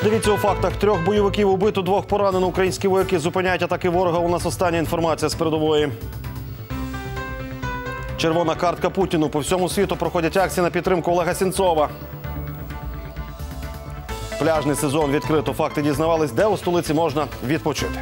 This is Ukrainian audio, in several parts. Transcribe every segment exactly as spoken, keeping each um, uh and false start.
Дивіться у фактах. Трьох бойовиків убито, двох поранено. Українські вояки зупиняють атаки ворога. У нас остання інформація з передової. Червона картка Путіну. По всьому світу проходять акції на підтримку Олега Сенцова. Пляжний сезон відкрито. Факти дізнавались, де у столиці можна відпочити.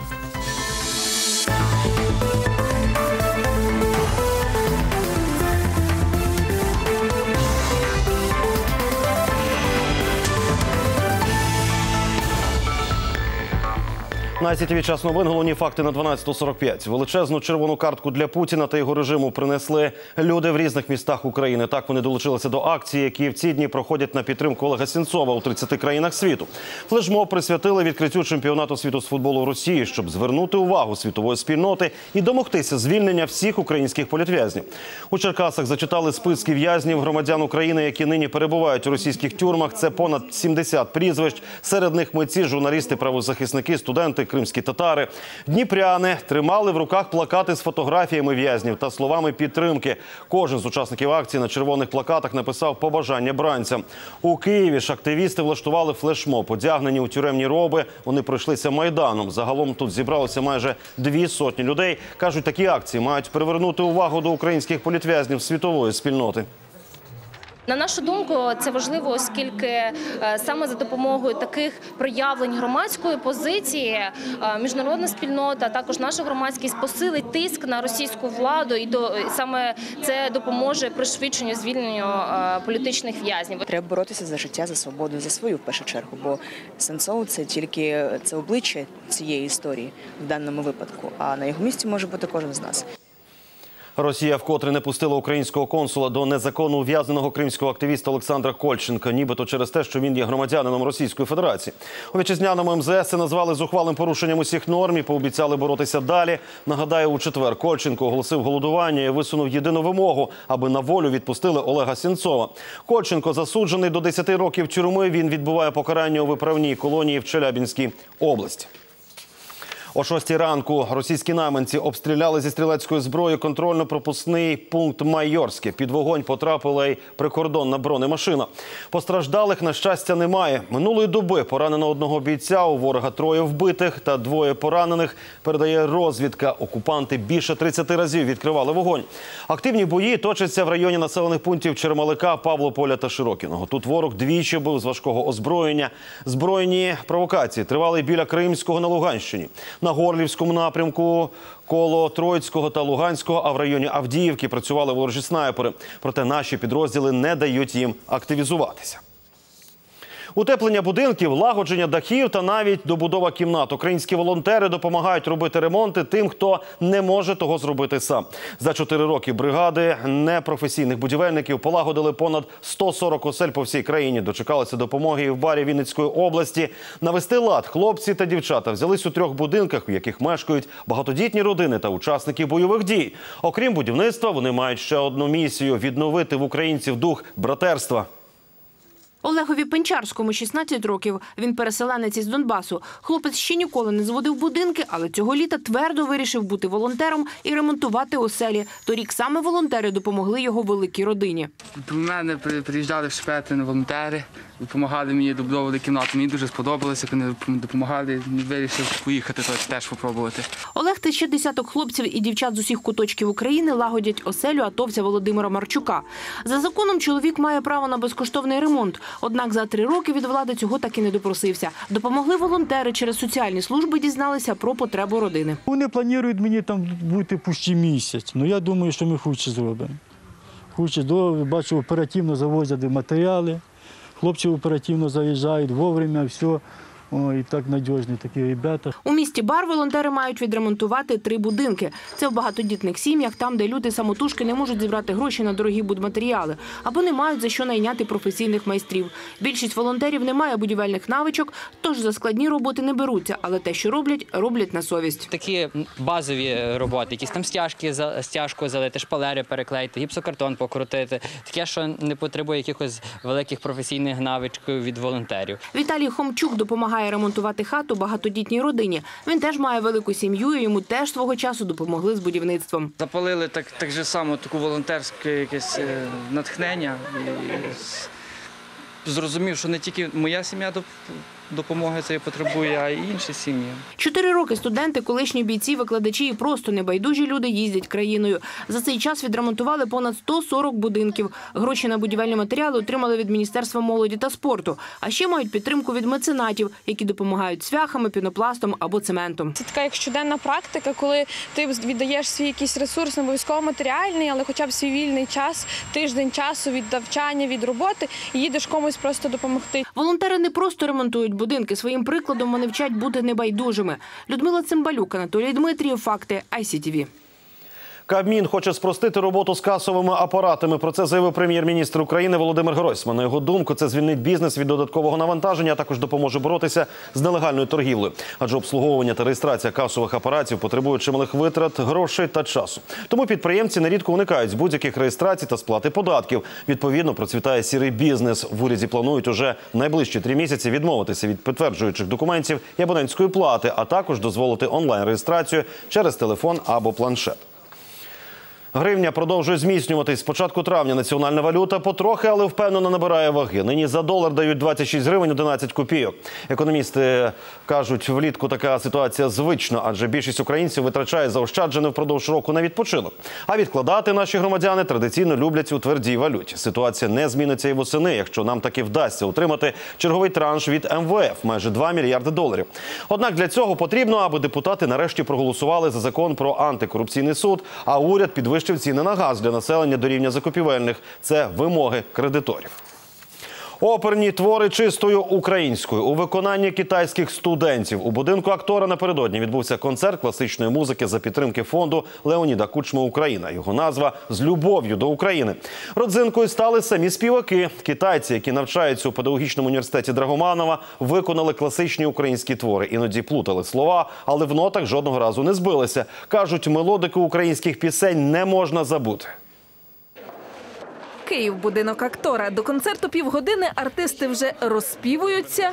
На СІ Ті Ві час новин, головні факти на дванадцяту сорок п'ять. Величезну червону картку для Путіна та його режиму принесли люди в різних містах України. Так вони долучилися до акції, які в ці дні проходять на підтримку Олега Сенцова у тридцяти країнах світу. Флешмоб присвятили відкриттю чемпіонату світу з футболу в Росії, щоб звернути увагу світової спільноти і домогтися звільнення всіх українських політв'язнів. У Черкасах зачитали списки в'язнів громадян України, які нині перебувають у російських тюрмах. Це понад сімдесят прізвищ. Серед них митці, журналісти, правозахисники, студенти, кримські татари. Дніпряни тримали в руках плакати з фотографіями в'язнів та словами підтримки. Кожен з учасників акції на червоних плакатах написав побажання бранцям. У Києві ж активісти влаштували флешмоб. Одягнені у тюремні роби, вони пройшлися Майданом. Загалом тут зібралося майже дві сотні людей. Кажуть, такі акції мають привернути увагу до українських політв'язнів світової спільноти. На нашу думку, це важливо, оскільки саме за допомогою таких проявлень громадської позиції міжнародна спільнота, також наша громадськість посилить тиск на російську владу, і саме це допоможе пришвидшенню звільненню політичних в'язнів. Треба боротися за життя, за свободу, за свою в першу чергу, бо Сенцов – це тільки це обличчя цієї історії в даному випадку, а на його місці може бути кожен з нас. Росія вкотре не пустила українського консула до незаконно ув'язненого кримського активіста Олександра Кольченка, нібито через те, що він є громадянином Російської Федерації. У вітчизняному ем зе ес це назвали зухвалим порушенням усіх норм і пообіцяли боротися далі. Нагадаю, у четвер Кольченко оголосив голодування і висунув єдину вимогу, аби на волю відпустили Олега Сенцова. Кольченко засуджений до десяти років тюрми. Він відбуває покарання у виправній колонії в Челябинській області. О шостій ранку російські найманці обстріляли зі стрілецької зброї контрольно-пропускний пункт Майорське. Під вогонь потрапила й прикордонна бронемашина. Постраждалих, на щастя, немає. Минулої доби поранено одного бійця, у ворога троє вбитих та двоє поранених. Передає розвідка. Окупанти більше тридцяти разів відкривали вогонь. Активні бої точаться в районі населених пунктів Чермалика, Павлополя та Широкіного. Тут ворог двічі бив з важкого озброєння. Збройні провокації тривали біля Кримського на Луганщині. На Горлівському напрямку, коло Троїцького та Луганського, а в районі Авдіївки працювали ворожі снайпери. Проте наші підрозділи не дають їм активізуватися. Утеплення будинків, лагодження дахів та навіть добудова кімнат. Українські волонтери допомагають робити ремонти тим, хто не може того зробити сам. За чотири роки бригади непрофесійних будівельників полагодили понад сто сорок осель по всій країні. Дочекалися допомоги і в барі Вінницької області. Навести лад хлопці та дівчата взялись у трьох будинках, в яких мешкають багатодітні родини та учасники бойових дій. Окрім будівництва, вони мають ще одну місію – відновити в українців дух братерства. Олегові Пенчарському шістнадцять років. Він переселенець із Донбасу. Хлопець ще ніколи не зводив будинки, але цього літа твердо вирішив бути волонтером і ремонтувати оселі. Торік саме волонтери допомогли його великій родині. До мене приїжджали в Шпетин волонтери, допомагали мені добудовувати кімнату. Мені дуже сподобалося, коли допомагали. Вирішив поїхати теж спробувати. Олег та ще десяток хлопців і дівчат з усіх куточків України лагодять оселю атовця Володимира Марчука. За законом чоловік має право на безкоштовний ремонт. Однак за три роки від влади цього так і не допросився. Допомогли волонтери, через соціальні служби дізналися про потребу родини. Вони планують мені там бути пущі місяць. Ну я думаю, що ми худше зробимо. Худше, бачу, оперативно завозять матеріали. Хлопці оперативно заїжджають, вовремя, все. Ой, так надіжні такі ребята. У місті Бар волонтери мають відремонтувати три будинки. Це в багатодітних сім'ях, там, де люди самотужки не можуть зібрати гроші на дорогі будматеріали, або не мають за що найняти професійних майстрів. Більшість волонтерів не має будівельних навичок, тож за складні роботи не беруться, але те, що роблять, роблять на совість. Такі базові роботи, якісь там стяжки, стяжку залити, шпалери переклеїти, гіпсокартон покрутити. Таке, що не потребує якихось великих професійних навичок від волонтерів. Віталій Хомчук допомагає ремонтувати хату багатодітній родині. Він теж має велику сім'ю, і йому теж свого часу допомогли з будівництвом. Запалили так, так же само таку волонтерське якесь натхнення. зрозумів, що не тільки моя сім'я допомоги цієї потребує, а й інші сім'ї. Чотири роки студенти, колишні бійці, викладачі і просто небайдужі люди їздять країною. За цей час відремонтували понад сто сорок будинків. Гроші на будівельні матеріали отримали від Міністерства молоді та спорту. А ще мають підтримку від меценатів, які допомагають цвяхами, пінопластом або цементом. Це така як щоденна практика, коли ти віддаєш свій якийсь ресурс, не обов'язково матеріальний, але хоча б свій вільний час, тиждень часу від навчання, від роботи, і їдеш комусь просто допомогти. Волонтери не просто ремонтують будинки, своїм прикладом вони вчать бути небайдужими. Людмила Цимбалюк, Анатолій Дмитрієв, факти ай сі ті ві. Кабмін хоче спростити роботу з касовими апаратами. Про це заявив прем'єр-міністр України Володимир Гройсман. На його думку, це звільнить бізнес від додаткового навантаження, а також допоможе боротися з нелегальною торгівлею. Адже обслуговування та реєстрація касових апаратів потребують чималих витрат, грошей та часу. Тому підприємці нерідко уникають з будь-яких реєстрацій та сплати податків. Відповідно, процвітає сірий бізнес. В уряді планують уже в найближчі три місяці відмовитися від підтверджуючих документів і абонентської плати, а також дозволити онлайн-реєстрацію через телефон або планшет. Гривня продовжує зміцнюватись. З початку травня національна валюта потрохи, але впевнено набирає ваги. Нині за долар дають двадцять шість гривень одинадцять копійок. Економісти кажуть, влітку така ситуація звична, адже більшість українців витрачає заощаджене впродовж року на відпочинок. А відкладати наші громадяни традиційно люблять у твердій валюті. Ситуація не зміниться і восени, якщо нам таки вдасться отримати черговий транш від ем ве еф – майже два мільярди доларів. Однак для цього потрібно, аби депутати нарешті проголосували за закон про антикорупційний суд, а уряд підвищив ціни на газ для населення до рівня закупівельних. Це вимоги кредиторів. Оперні твори чистою українською у виконанні китайських студентів. У будинку актора напередодні відбувся концерт класичної музики за підтримки фонду Леоніда Кучми «Україна». Його назва «З любов'ю до України». Родзинкою стали самі співаки. Китайці, які навчаються у педагогічному університеті Драгоманова, виконали класичні українські твори. Іноді плутали слова, але в нотах жодного разу не збилися. Кажуть, мелодику українських пісень не можна забути. Київ, будинок актора. До концерту півгодини артисти вже розспівуються.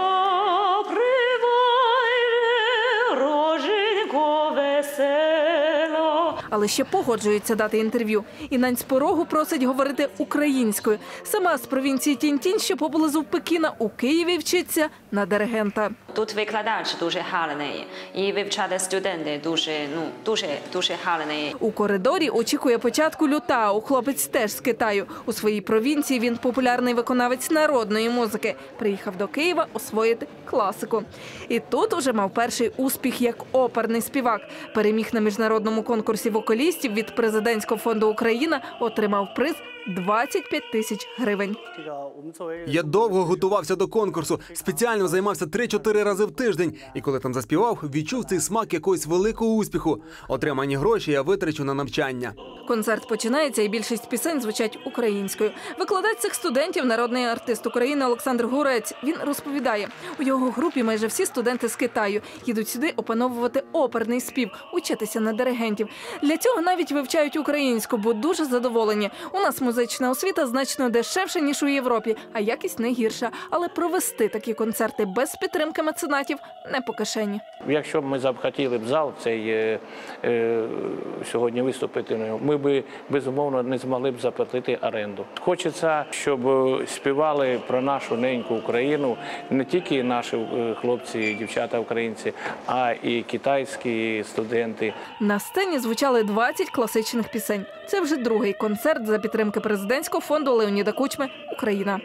Але ще погоджуються дати інтерв'ю. І Нацпорогу просить говорити українською. Сама з провінції Тінь-Тінь, що поблизу Пекіна, у Києві вчиться на диригента. Тут викладач дуже гарний, і вивчати студенти дуже, ну, дуже, дуже гарний. У коридорі очікує початку Лютао. Хлопець теж з Китаю. У своїй провінції він популярний виконавець народної музики. Приїхав до Києва освоїти класику. І тут уже мав перший успіх як оперний співак. Переміг на міжнародному конкурсі вокалістів від Президентського фонду «Україна», отримав приз двадцять п'ять тисяч гривень. Я довго готувався до конкурсу, спеціально займався три-чотири рази в тиждень. І коли там заспівав, відчув цей смак якогось великого успіху. Отримані гроші я витрачу на навчання. Концерт починається, і більшість пісень звучать українською. Викладач цих студентів – народний артист України Олександр Гурець. Він розповідає, у його групі майже всі студенти з Китаю. Їдуть сюди опановувати оперний спів, учитися на диригентів. Для цього навіть вивчають українську, бо дуже задоволені. У нас музична освіта значно дешевша, ніж у Європі, а якість не гірша. Але провести такі концерти без підтримки меценатів не по кишені. Якщо б ми захотіли б зал цей е, е, сьогодні виступити, ми б, безумовно, не змогли б заплатити оренду. Хочеться, щоб співали про нашу неньку Україну не тільки наші хлопці, дівчата українці, а і китайські студенти. На сцені звучали двадцять класичних пісень. Це вже другий концерт за підтримки Президентського фонду Леоніда Кучми «Україна».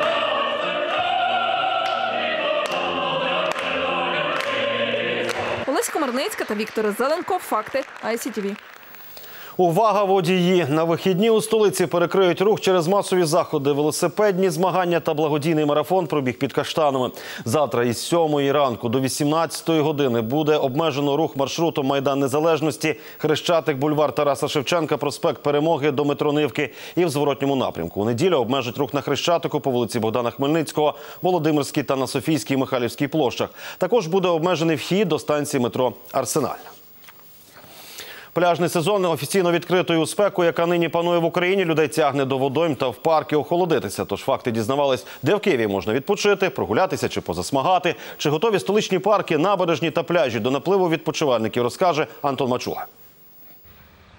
Олесь Комарницька та Віктор Зеленко. Факти ай сі ті ві. Увага, водії! На вихідні у столиці перекриють рух через масові заходи, велосипедні змагання та благодійний марафон пробіг під Каштанами. Завтра із сьомої ранку до вісімнадцятої години буде обмежено рух маршрутом Майдан Незалежності, Хрещатик, бульвар Тараса Шевченка, проспект Перемоги до метро Нивки і в зворотньому напрямку. У неділю обмежать рух на Хрещатику по вулиці Богдана Хмельницького, Володимирській та на Софійській і Михайлівській площах. Також буде обмежений вхід до станції метро Арсенальна. Пляжний сезон офіційно відкритою у спеку, яка нині панує в Україні, людей тягне до водойм та в парки охолодитися. Тож факти дізнавались, де в Києві можна відпочити, прогулятися чи позасмагати. Чи готові столичні парки, набережні та пляжі до напливу відпочивальників, розкаже Антон Мачуга.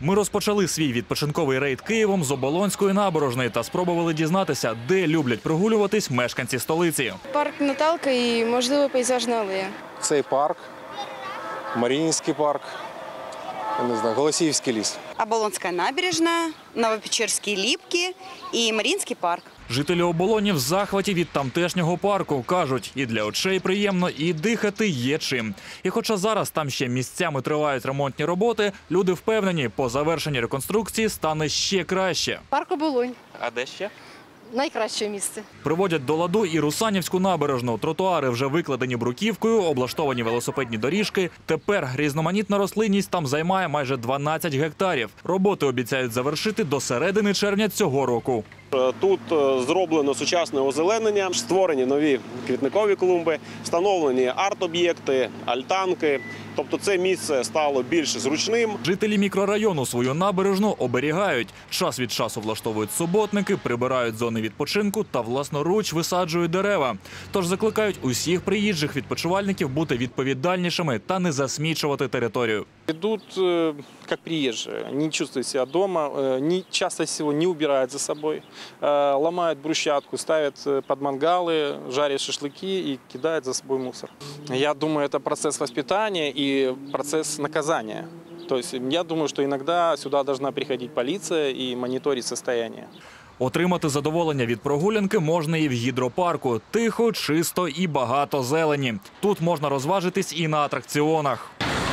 Ми розпочали свій відпочинковий рейд Києвом з Оболонської набережної та спробували дізнатися, де люблять прогулюватись мешканці столиці. Парк Наталка і, можливо, пейзажна алея. Цей парк, Маріїнський парк, я не знаю, Голосіївський ліс. Оболонська набережна, Новопечерські ліпки і Маріїнський парк. Жителі Оболоні в захваті від тамтешнього парку. Кажуть, і для очей приємно, і дихати є чим. І хоча зараз там ще місцями тривають ремонтні роботи, люди впевнені, по завершенні реконструкції стане ще краще. Парк Оболонь. А де ще? Найкраще місце. Приводять до ладу і Русанівську набережну. Тротуари вже викладені бруківкою, облаштовані велосипедні доріжки. Тепер різноманітна рослинність там займає майже дванадцять гектарів. Роботи обіцяють завершити до середини червня цього року. Тут зроблено сучасне озеленення, створені нові квітникові клумби, встановлені арт-об'єкти, альтанки. Тобто це місце стало більш зручним. Жителі мікрорайону свою набережну оберігають. Час від часу влаштовують суботники, прибирають зони відпочинку та власноруч висаджують дерева. Тож закликають усіх приїжджих відпочивальників бути відповідальнішими та не засмічувати територію. Идут как приезжие, не чувствуют себя дома, не, часто всего не убирают за собой, ломают брусчатку, ставят под мангалы, жарят шашлыки и кидают за собой мусор. Я думаю, это процесс воспитания и процесс наказания. То есть я думаю, что иногда сюда должна приходить полиция и мониторить состояние. Отримати задоволення від прогулянки можна і в гідропарку. Тихо, чисто і багато зелені. Тут можна розважитись і на атракціонах.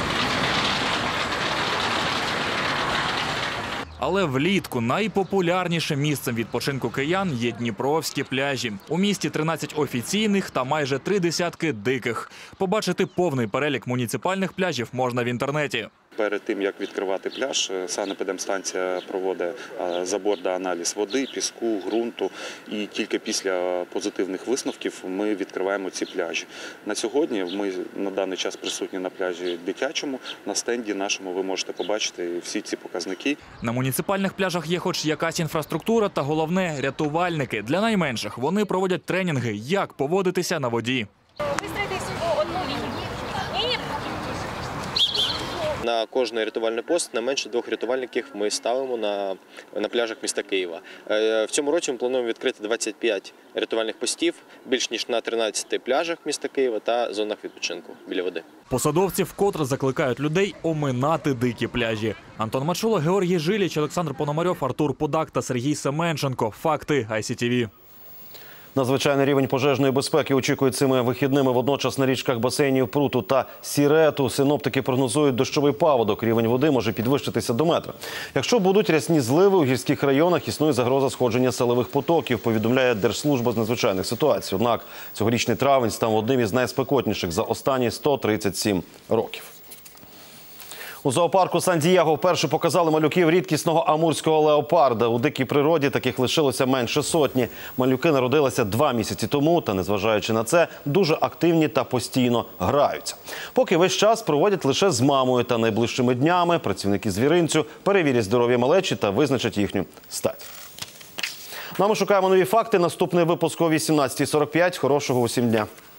Але влітку найпопулярнішим місцем відпочинку киян є дніпровські пляжі. У місті тринадцять офіційних та майже три десятки диких. Побачити повний перелік муніципальних пляжів можна в інтернеті. Перед тим, як відкривати пляж, санепідемстанція проводить заборний аналіз води, піску, ґрунту. І тільки після позитивних висновків ми відкриваємо ці пляжі. На сьогодні ми на даний час присутні на пляжі дитячому. На стенді нашому ви можете побачити всі ці показники. На муніципальних пляжах є хоч якась інфраструктура та, головне, рятувальники. Для найменших вони проводять тренінги, як поводитися на воді. На кожний рятувальний пост не менше двох рятувальників ми ставимо на, на пляжах міста Києва. В цьому році ми плануємо відкрити двадцять п'ять рятувальних постів, більш ніж на тринадцяти пляжах міста Києва та зонах відпочинку біля води. Посадовці вкотре закликають людей оминати дикі пляжі. Антон Мачула, Георгій Жиліч, Олександр Пономарьов, Артур Пудак та Сергій Семенченко. Факти ай сі ті ві. Надзвичайний рівень пожежної безпеки очікують цими вихідними водночас на річках басейнів Пруту та Сірету. Синоптики прогнозують дощовий паводок. Рівень води може підвищитися до метра. Якщо будуть рясні зливи, у гірських районах існує загроза сходження селових потоків, повідомляє Держслужба з надзвичайних ситуацій. Однак цьогорічний травень став одним із найспекотніших за останні сто тридцять сім років. У зоопарку Сан-Дієго вперше показали малюків рідкісного амурського леопарда. У дикій природі таких лишилося менше сотні. Малюки народилися два місяці тому, та, незважаючи на це, дуже активні та постійно граються. Поки весь час проводять лише з мамою, та найближчими днями працівники звіринцю перевірять здоров'я малечі та визначать їхню стать. Ну а ми шукаємо нові факти. Наступний випуск о вісімнадцятій сорок п'ять. Хорошого усім дня.